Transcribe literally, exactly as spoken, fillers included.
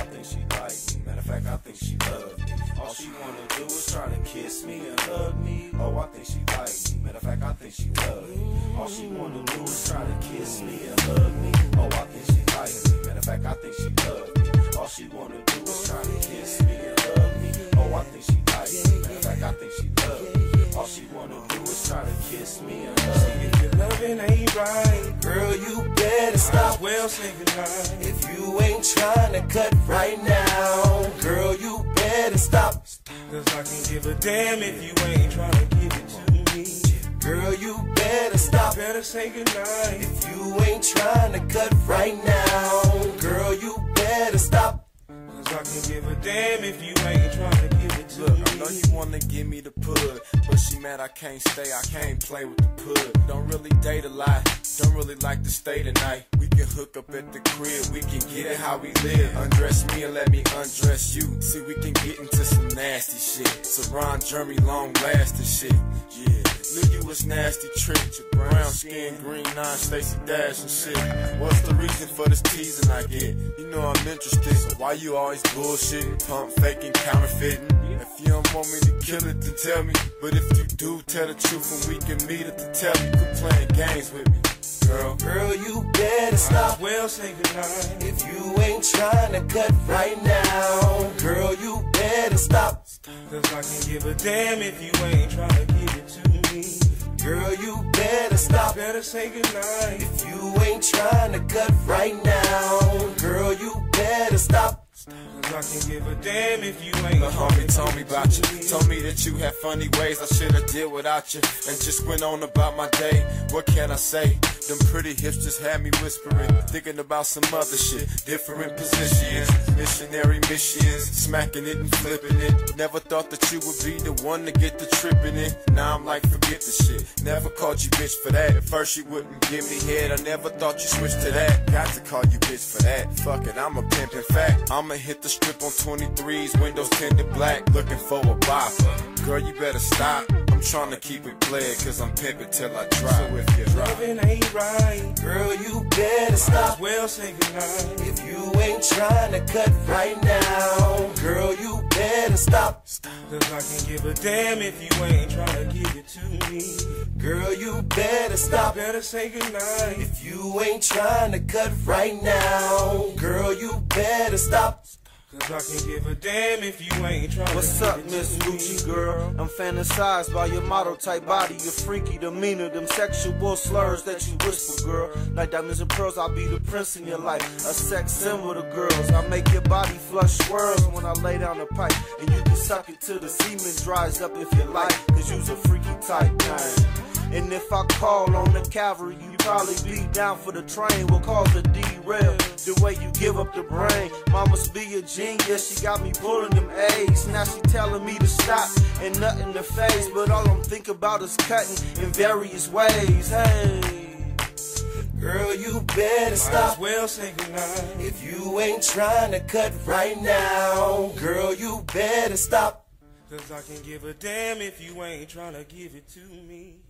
think she like me. Matter of fact, I think she love me. All she wanna do is try to kiss me and hug me. Oh, I think she like me. Matter of fact, I think she love me. All she wanna do is try to kiss me and hug me. Oh, I think she like me. Matter of fact, I think she love me. All she wanna do is try to kiss me and hug me. Oh, I think she like me. Matter of fact, I think she love me. All she wanna do is try to kiss me and hug me. See, if your loving ain't right, girl, you better stop. Well, say goodnight. If you ain't trying to cut right now, girl, you better stop. Cause I can give a damn if you ain't trying to give it to me. Girl, you better stop. Better say goodnight. If you ain't trying to cut right now, girl, you better stop. Cause I can give a damn if you ain't trying to give it to Look, me. I know you wanna give me the pud, but she mad I can't stay, I can't play with the pud. Don't really date a lot, don't really like to stay tonight. We can hook up at the crib, we can get it how we live. Undress me and let me undress you. See, we can get into some nasty shit. Saran Jeremy long lasting shit. Yeah, knew you was nasty trick. Brown skin, green nine, Stacey Dash and shit. What's the reason for this teasing I get? You know I'm interested, so why you always bullshitting, pump faking, counterfeiting? If you don't want me to kill it, then tell me. But if you do, tell the truth and we can meet at the telly. Quit playing games with me, girl. Girl, you better stop. Well, say goodnight. If you ain't trying to cut right now, girl, you better stop. Cause I can give a damn if you ain't trying to give it to me. Girl, you better stop. Better say goodnight. If you ain't trying to cut right now, girl, you better stop. Cause I can give a damn if you ain't. The homie told me about you, told me that you had funny ways I should've did without you, and just went on about my day. What can I say? Them pretty hips just had me whispering, thinking about some other shit. Different positions, missionary missions, smacking it and flipping it. Never thought that you would be the one to get the tripping it. Now I'm like, forget the shit. Never called you bitch for that. At first you wouldn't give me head, I never thought you switched to that. Got to call you bitch for that. Fuck it, I'm a pimp in fact. I'ma hit the strip on twenty-threes, windows tinted black, looking for a bopper. Girl, you better stop. I'm trying to keep it played, cause I'm pimping till I drop. So if you're loving ain't right, girl, you better stop. Well, say goodnight. If you ain't trying to cut right now, girl, you better stop. Cause I can give a damn if you ain't trying to give it to me. Girl, you better stop. Better say goodnight. If you ain't trying to cut right now, girl, you better stop. Cause I can give a damn if you ain't trying What's to up, Miss Gucci girl? I'm fantasized by your model type body, your freaky demeanor, them sexual slurs that you whisper, girl. Like diamonds and pearls, I'll be the prince in your life, a sex symbol to girls. I make your body flush swirls when I lay down the pipe, and you can suck it till the semen dries up if you like, cause you's a freaky type, man. And if I call on the cavalry, you probably be down for the train. We'll cause a derail. The way you give up the brain, mama's be a genius. She got me pulling them A's. Now she telling me to stop and nothing to face. But all I'm thinking about is cutting in various ways. Hey, girl, you better stop. Well, say goodnight. If you ain't trying to cut right now, girl, you better stop. Cause I can give a damn if you ain't trying to give it to me.